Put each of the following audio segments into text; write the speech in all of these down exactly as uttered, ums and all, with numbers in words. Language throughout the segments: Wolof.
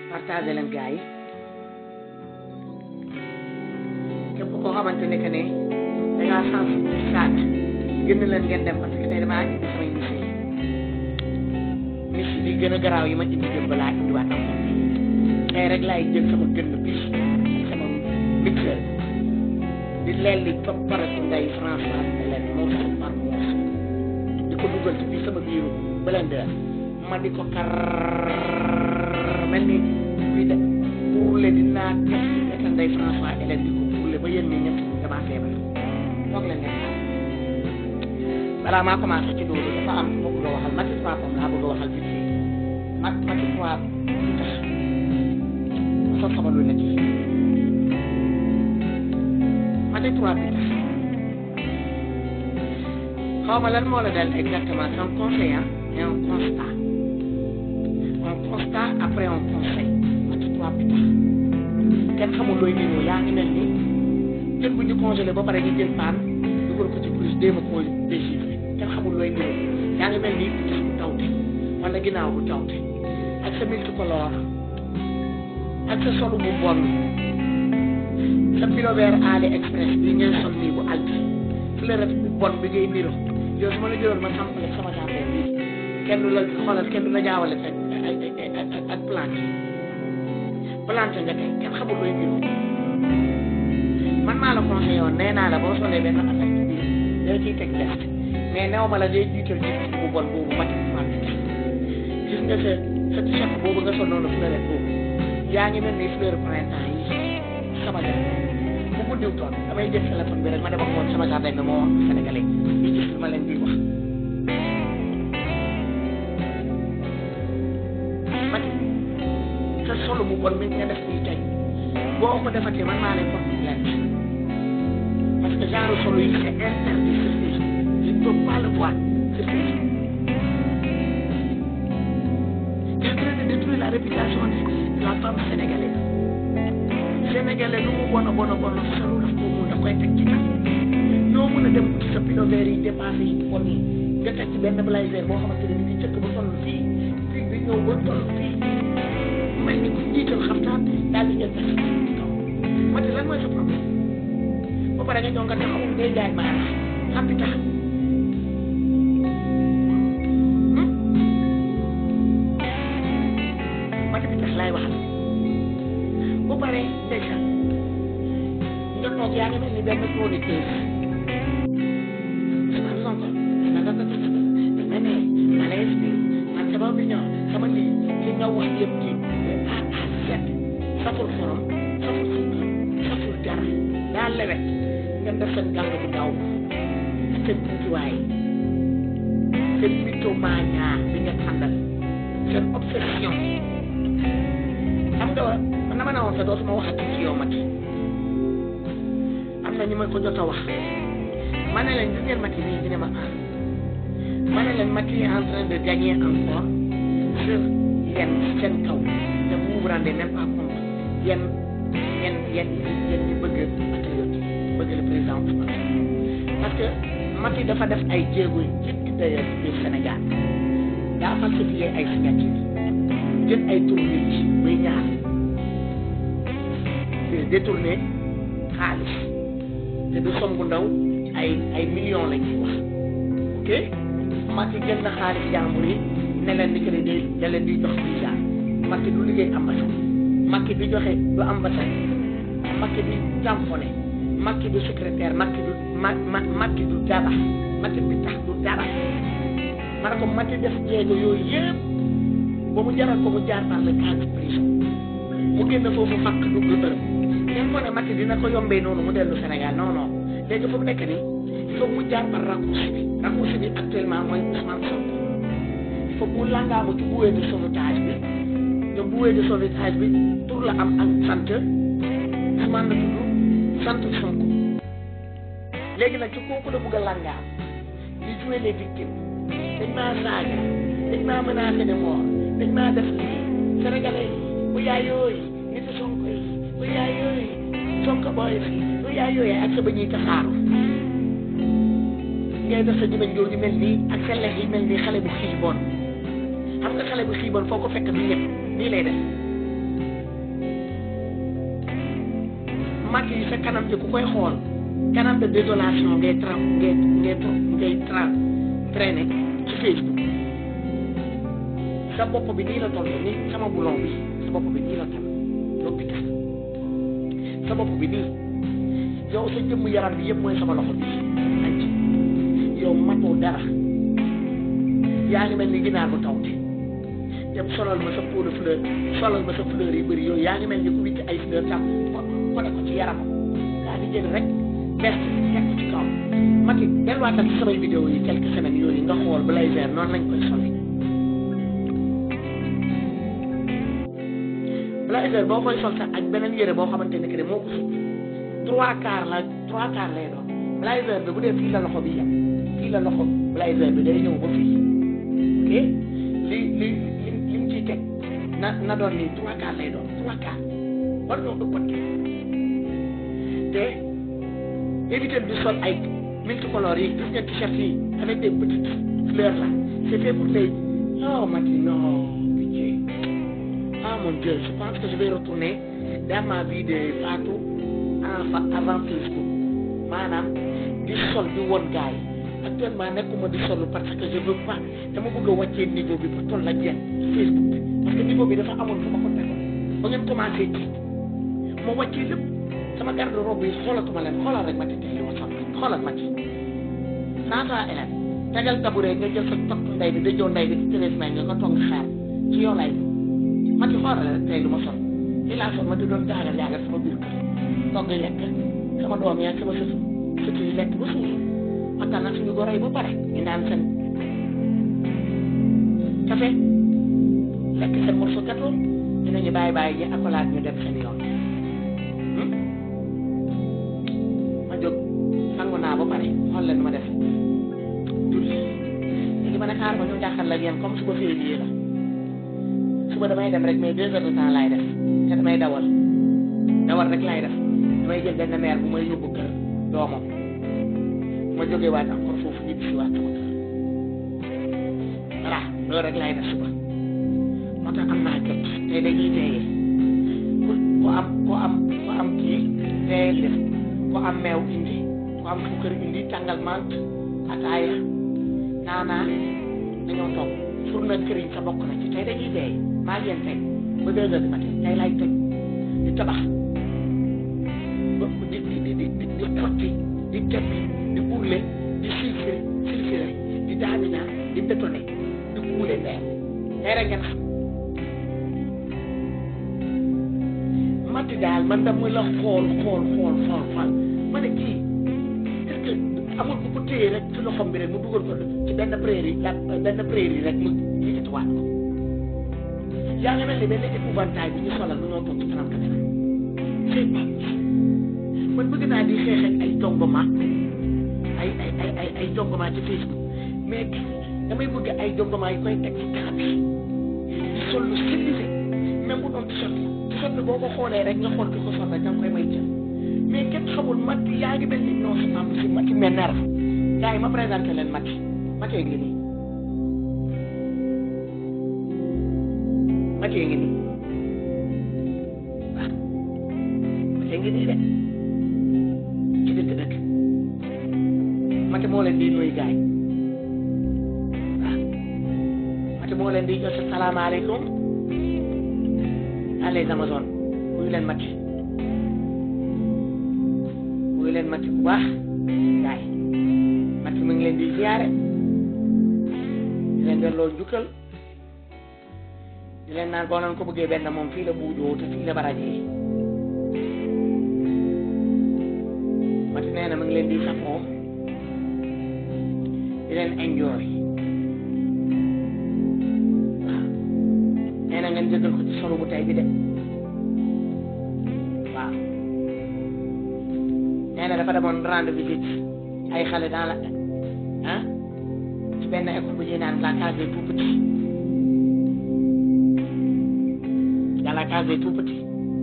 partagé leen gars yi képp koo xamante ne que ne da ngaa sensibiliser saat génn leen ngeen dem parce que tey damaa indi samay misi misi li gën a garaaw yi ma indi jëm balaa indiwaat am tey rek laay jël sama gën bis sama mixeur di leel li topp pare ko nday franchement leen moo sax par moos di ko dugal ci biir sama biiru blender ma di ko kar mel ni kuy de pourle dinaa nekk nday franchement leen di ko pourle ba yéen ñi ñëpp damaa feebar toog leen ngeen xam balaa maa commencé ci loolu dafa am ma bëgg a waxal Maty trois Pommes laa bëgg a waxal vite fait ma Maty trois lu tax ma sol sama lu nekk Maty trois bi tax xaw ma lan moo la dal exactement c'est un conseil et un constat un constat après un conseil Maty trois bi tax kenn xamul looy niroo yaa ngi mel ni jën bu ñu congelé ba pare ñu jël paan dugal ko ci plus déema koo déchiffré kenn xamul looy niroo yaa ngi mel ni bu tax bu tawte wala ginnaaw bu tawte ak sa multicolore ak sa solu bu bon sa pilover Ali Express bi ngeen sol nii bu alti fleuret bu bon bi ngay niroo yow su ma la jëloon ma sampale sama jardin bi kenn du la xoolal kenn du la jaawale ak ak ak plante plante nga tey kenn xamul looy niroo man maa la conseillé woon nee naa la boo solee benn affaire bi da ciy teg test mais néew ma la day jiital nit bu bon boobu Maty trois bi gis nga sa sa t-shirt boobu nga sol noonu fleuret boobu yaa ngi mel ni fleur printemps yi sama jardin bu mu diw toon damay jël téléphone bi rek ma dem ak moom sama jardin bi moo wax sénégalais ñu gis li ma leen di wax Maty sa solo bu bon mi nga def nii tey boo ko defatee man maa lay porte plainte parce que genre solo yi c'est interdit sur Facebook je ne peux pas le voir sur Facebook c'est en train de détruire la réputation de la femme sénégalaise sénégalais lu mu bon a bon a bon solo daf ko mun da koy teg ci kan ñoo mën a dem ci sa pilover yi dépassé yi bon yi nga teg ci benn blazer boo xamante ne ni cëkk ba toll fii fii bi ñëw ba toll fii mel ni ku jiital xaftaan daal di jël tax Maty lan mooy sa problème ba pare nga ñëw nga taxaw ngay jaay maanaam xam bi tax Maty bi tax laay waxal ba pare déjà nga toog yaa ngi mel ni benn chroniqueur sama sonko naka ko ma ne malaise bi man sama opinion sama li li nga wax yëpp ci A à Z saful xorom saful suukar saful dara daa lewet ngeen def seen gàll bu ndaw seen tuutiwaay seen mythomania bi ngeen àndal seen obsession xam nga man dama ne woon sa dootuma waxati ci yow Maty am na ñu ma ko jot a wax ma ne leen gis ngeen Maty nii ñu ne ma ah ma ne leen Maty est en train de gagner encore sur yéen seen kaw te vous vous rendez même pas compte yéen yéen yéen yéen ñi bëgg patriote bëgg le président Ousmane parce que Maty dafa def ay jéego jëkk d'ailleurs biir Sénégal daa falsifié ay signature jël ay tur nit muy ñaar détourné xaalis te du som bu ndaw ay ay millions la ñuy wax ok Maty jël na xaalis jàmbur yi ne leen di crédit da leen di jox visa Maty du liggéey ambassade Maty du joxe du ambassade Maty du tamponné Maty du secrétaire Maty du ma ma Maty du dara Maty bi tax du dara ma ne ko Maty def jéego yooyu yëpp ba mu jaral ko mu jaar par le cadre prison mu génn foofu fàkk dugg bërëb ngeen ko ne Maty dina ko yombee noonu mu dellu Sénégal non non léegi fu mu nekk nii il faut mu jaar par raccourci bi raccourci bi actuellement mooy Ousmane Sonko il faut mu langaamu ci bouée de sauvetage bi te bouée de sauvetage bi tur la am ak sant Ousmane la tudd sant Sonko léegi nag ci kooku la bëgg a langaam di jouer les victimes dañ maa saaga dañ maa menacé de mort dañ maa def lii sénégalais bu yaay yooyu nit Sonko yi bu yaay yooyu Sonko booy fii bu yaay yooyu ak sa ba ñuy taxaaru ngay def sa jëmeñ jooju mel nii ak sa lex yi mel nii xale bu xiiboon xam nga xale bu xiiboon foo ko fekk du ñëpp nii lay def sa kanam ji ku koy xool kanam de désolation ngay tra ngay ngay ngay tra traîner ci Facebook sa bopp bi nii la toll nii sama boulon bi sa bopp bi nii la toll doo bi gis sa bopp bi nii yow sa jëmm yaram bi yëpp mooy sama loxo bi anc yow matoo dara yaa ngi mel ni ginaar bu tawte dem solal ma sa pot de fleur solal ma sa fleur yi bëri yow yaa ngi mel ni ku witti ay fleur tam ko ne ko ci yaramam daa di jël rek best teg ko ci kaw Macky delluwaatal ci samay vidéo yi quelques semaines yooyu nga xool blazer noonu lañ koy solee blazer boo koy sol sax ak beneen yére boo xamante ne que moo ko sut trois quarts la trois quarts lay doon blazer bi bu dee fii la loxo bi yem fii la loxo blazer bi day ñëw ba fii ok li li li li mu ciy teg na na doon nii trois quarts lay doon trois quarts war ñoo ëppante te éviter di sol ay multicolores yi gis nga t-shirt yi avec des petites fleurs là c'est fait pour les oh Macky non pitié ah mon Dieu je pense que je vais retourner dans ma vie de Fatou avant Facebook maanaam di sol di woon gars yi actuellement nekkuma di sol parce que je veux pas dama bëgg a wàccee niveau bi pour toll ak yéen Facebook bi parce que niveau bi dafa amoon fu ma ko tegoon ba ngeen commencé tiit ma wàccee lépp sama garde robe yi xoolatuma leen xoolal rek ma ci tey li ma sol xoolal ma ci François Hélène tegal tabouret nga jël sa tokk ndey bi dëjoo ndey bi ci téléphone nga nga toog xaar ci yow lay ma ci xoolal rek tey lu ma sol li laa sol ma di doon jaagal jaagal sama biir kër togg lekk sama doom yaa sama sësu sëtu yi lekk ba suuf waxtaan nag suñu goro yi ba pare ñu naan seen café lekk seen morceau gâteau dinañu bàyyi bàyyi ji accolade ñu dem seen yoon ma jóg sangu naa ba pare xool leen ma def julli léegi ma ne xaar ma ñu jàkkaar la yéen comme suba février la suba damay dem rek mais deux heures de temps laay def te damay dawal dawal rek laay def damay jël benn mère bu may yóbbu kër doomam ma jógee waat encore foofu ñibbi si waat sama kër voilà loolu rek laay def suba moo tax am naa jot tey dañuy teeyee ku ku am ku am ku am kii teeyee def ku am meew indi ku am suukar indi tàngal mant ataaya naanaa dañoo toog sur na këriñ sa bokk na ci tey dañuy teey maa yéen tey ba deux heures du matin tey laay toj di tabax di di di di di xotti di teppi di uule di silfire silfire di daamina di bétonné di uule ndeyam tey rek ngeen xam Macky daal man da muy la xool xool xool xool xool ma ne kii est-ce que amul bu ko téye rek ci loxom bi rek mu dugal ko ci benn prairie la benn prairie rek mu yëkkatiwaat ko yaa ngi mel ni benn épouvantail bi ñu solal lu ñoo toog ci kanam caméra c'est pas man bëgg naa di xeex ak ay jongoma ay ay ay ay ay jongoma ci Facebook mais damay bëgg ay jongoma yi koy teg ci kanam bi di sol lu civilisé même bu doon t-shirt t-shirt boo ko xoolee rek nga xool ki ko sol rek da nga koy may jël mais kenn xamul Macky yaa ngi mel ni non c'est pas possible Macky mais ner gars yi ma présenté leen Macky Macky ngi nii Macky ngi nii waaw Macky ngi nii de ci dëkk dëkk Macky moo leen di nuyu gars yi waaw Macky moo leen di jox salaamaaleykum à les Amazones wuyu leen Macky wuyu leen Macky bu baax gars yi Macky mu ngi leen di ziyaare di leen delloo njukkal di leen naan boo leen ko bëggee benn moom fii la buujoo te fii la barajee Macky nee na mu ngi leen di safoo di leen enjoy waaw nee na ngeen jëgal ko ci solo bu tey bi de waaw nee na dafa demoon rendre visite ay xale dans la ah ci benn école bu ñuy naan la case des tout petits dans la case des tout petits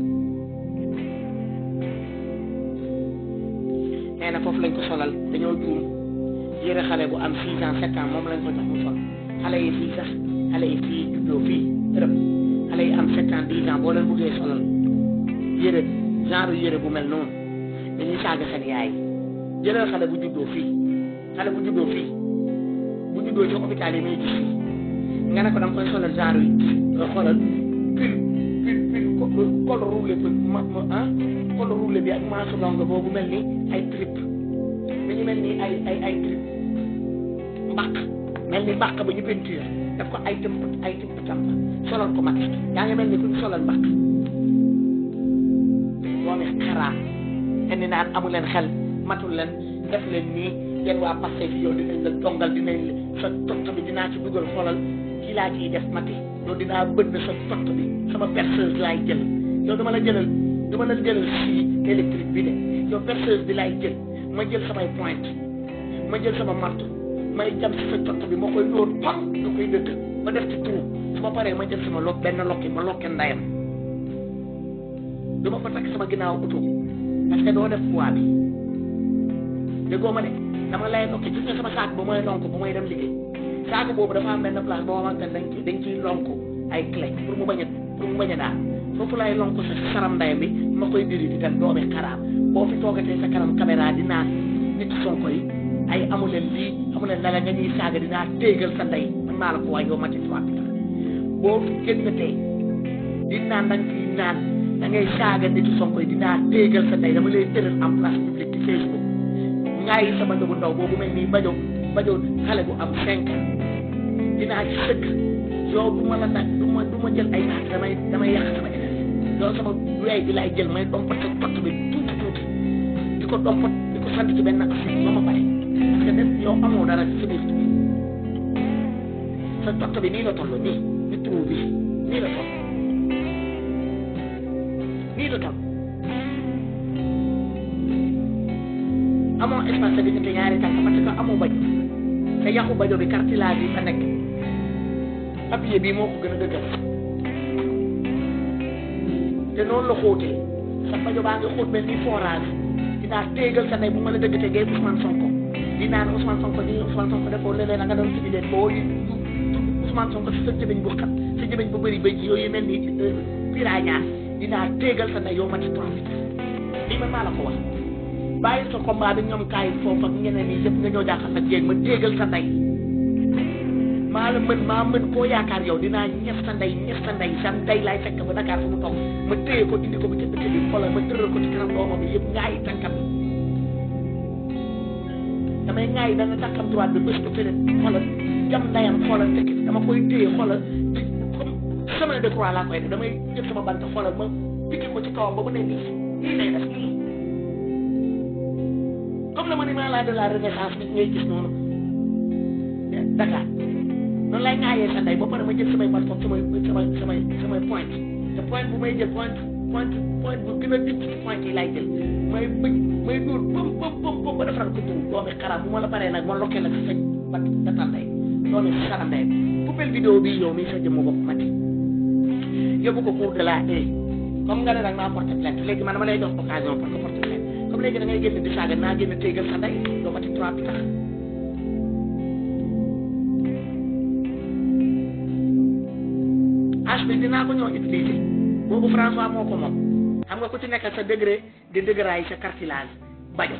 nee na foofu lañ ko solal dañoo juum yére xale bu am six ans sept ans moom lañ ko jox mu sol xale yi fii sax xale yi fii juddoo fii Europe xale yi am sept ans dix ans boo leen bëggee solal yére genre yére bu mel noonu dañuy saaga seen yaay jëlal xale bu juddoo fii xale bu juddoo fii bu juddoo ci hôpital yi may gis fii nga ne ko da nga koy solal genre yi xoolal pil pil pil col roulé bi ma ma ah col roulé bi ak manche longue boobu mel ni ay trip dañu mel ni ay ay ay trip mbaq mel ni mbaq ba ñu peinture daf ko ay tëmp ay tëmp tàmp solal ko mat yaa ngi mel ni ku ñu solal mbaq doomi xaraa te ni naan amu leen xel matul leen def leen nii yéen waa Pastef fi yow dinañ la dongal dinañ sa tott bi dinaa ci dugal xoolal kii laa ciy def mati yow dinaa bënn sa tott bi sama perceuse laay jël yow dama la jëlal dama la jëlal fii électrique bi de yow perceuse bi laay jël ma jël samay pointe ma jël sama marteau may jam si sa tott bi ma koy dóor pam da koy dëkk ma def ci trou su ma paree ma jël sama lo benn lokki ma lokke ndayam dama ko takk sama ginnaaw oto parce que doo def poids bi déggoo ma de dama lay lokki gis nga sama saak ba mooy lonk ba mooy dem liggéey saak boobu dafa am benn place boo xamante ne dañ ci dañ ciy lonk ay clé pour mu bañ a pour mu bañ a daal foofu lay lonk sa saram ndayam bi ma koy diri di dem doomi xaraam boo fi toogatee sa kanam caméra di naan nit Sonko yi ay amuleen lii amuleen dara nga ñuy saaga dinaa téegal sa ndey man maa la ko waay yow mati trois bi boo fi génn tey di naan da nga ciy naan da ngay saaga nit Sonko yi dinaa téegal sa ndey dama lay tëral en place publique ci Facebook ngaa yi sama ndogu ndaw boobu mel nii bajo bajo xale bu am cinq ans dinaa ci sëkk yow du ma la nag du ma du ma jël ay naat damay damay yàq sama énergie yow sama weey bi laay jël may dompat sa pott bi tuuti tuuti di ko dompat di ko sant ci benn affaire ba ma pare parce que def yow amoo dara ci sa biir bi sa pott bi nii la toll nii ni trou bi nii la toll nii la toll amoo espace sa diggante ñaari tànk parce que amoo bajo te yàqu bajo bi cartilage yi fa nekk papier bii moo ko gën a dëggal te noonu la xóotee sa bajo baa ngi xóot mel ni forage dinaa téegal sa ndey bu ma la dëggatee ngay Ousmane Sonko di naan Ousmane Sonko nii Ousmane Sonko defoo léeg-léeg nga doon ci leen boo Ousmane Sonko si sa jëmeñ bu xat sa jëmeñ bu bëri bëj yooyu mel ni piraña dinaa téegal sa ndey yow ma ci trois lii man maa la ko wax bàyyi sa combat bi ñoom kaay foofu ak ñeneen yi yëpp nga ñëw jaaxal sa jéeg ma téegal sa ndey maa la mën maa mën koo yaakaar yow dinaa ñef sa ndey ñef sa ndey sa ndey laay fekk ba Dakar fu mu toog ma téye ko indi ko ba ca dëkk bi xoolal ma tëral ko ci kanam doomam bi yëpp ngaa yi tànkam damay ngaa yi dana tànkam droite bi bés ko feneen xoolal jam ndeyam xoolal tekki dama koy téye xoolal comme chemin de croix laa koy def damay jël sama bant xoolal ma pikki ko ci kawam ba mu ne nii nii lay def nii comme le monument là de la renaissance bi ngay gis noonu Dakar noonu lay ŋaayee sa ndey ba pare ma jël samay mat foofu samay samay samay samay point te point bu may jël point point point bu gën a dip ci point yi lay jël may bëj may dóor pom pom pom pom ba defaral ko tur doomi xaraam bu ma la paree nag ma lokkee la sa ba datal ndey doomi xaraam ndey poubelle vidéo bi yow mii sa jëmm bopp mati yóbbu ko cour de la haie comme nga ne nag maa porté plainte léegi man dama lay jox occasion pour que porté plainte comme léegi da ngay génn di saaga naa génn téegal sa ndey doo mati trois bi tax H bi dinaa ko ñëw utiliser boobu François moo ko moom xam nga ku ci nekkal sa degré de degraay sa cartilage bajo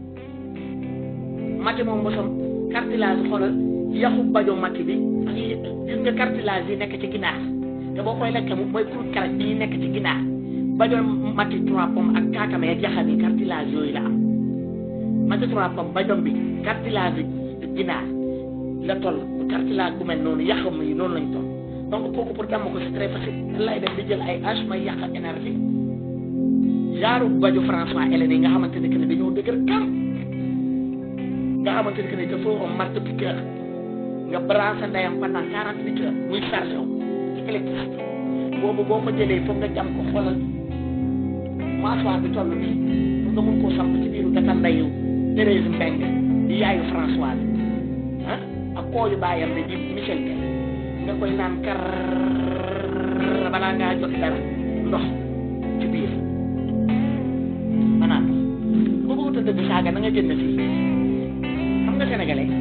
mati moom mosam cartilage xoolal yaxu bajo mati bi ak gis nga cartilage yi nekk ci ginaar te boo koy lekk mooy pour karaj bi nekk ci ginaar bajo mati trois pommes ak kaakame jaxam yi cartilage yooyu la am mati trois pommes bajom bi cartilage ginaar la toll cartilage bu mel noonu yaxam yi noonu lañ toll donc kooku pour damm ko c'est très facile nan lay def di jël ay hache may yàq énergie genre bajo François Hélène yi nga xamante ne que ne dañoo dëgër kam nga xamante ne que ne dafa am marteau piqueur nga branché ndeyam pendant quarante huit heures muy chargé wu ci électricité boobu boo ko jëlee foog nga jam ko xoolal mâchoire bi toll nii pour nga mun koo samp ci biiru data ndeyu Thérèse Mbengue di yaayu François ah ak kooyu baayam ne di Michel Gueye nga koy naan kar balaa ngaa jot dara ndox ci biir maanaam boo ko wutal dëgg saaga na nga jënd fii xam nga sénégalais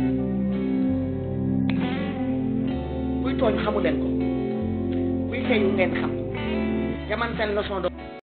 buy tooñ xamu leen ko buy feeñu ngeen xam te man seen leçon de